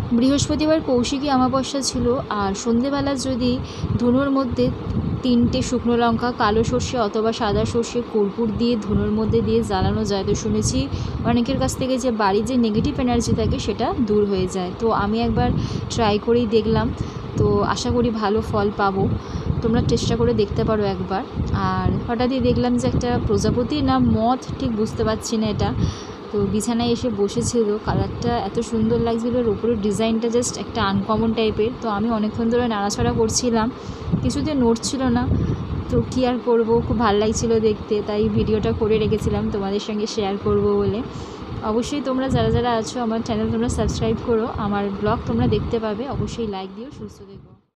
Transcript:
বৃহস্পতিবার কৌশিকী অমাবস্যা ছিল। আর সন্ধেবেলা যদি ধনুর মধ্যে 3টে শুকনো লঙ্কা, কালো সর্ষে অথবা সাদা সর্ষে কর্পূর দিয়ে ধনুর মধ্যে দিয়ে জ্বালানো যায়, তো শুনেছি অনেকের কাছ থেকে যে বাড়ির যে নেগেটিভ এনার্জি থাকে সেটা দূর হয়ে যায়। তো আমি একবার ট্রাই করেই দেখলাম, তো আশা করি ভালো ফল পাবো। তোমরা চেষ্টা করে দেখতে পারো একবার। আর হঠাৎই দেখলাম যে একটা প্রজাপতি না মথ, ঠিক বুঝতে পারছি না এটা, তো বিছানায় এসে বসেছিল। কালারটা এত সুন্দর লাগছিল, ওর উপরের ডিজাইনটা জাস্ট একটা আনকমন টাইপের। তো আমি অনেকক্ষণ ধরে নাড়াচাড়া করছিলাম, কিছুতে নড়ছিল না। তো কী আর করবো, খুব ভালো লাগছিলো দেখতে, তাই ভিডিওটা করে রেখেছিলাম তোমাদের সঙ্গে শেয়ার করব বলে। অবশ্যই তোমরা যারা যারা আছো আমার চ্যানেল তোমরা সাবস্ক্রাইব করো, আমার ব্লগ তোমরা দেখতে পাবে। অবশ্যই লাইক দিও। সুস্থ থেকো।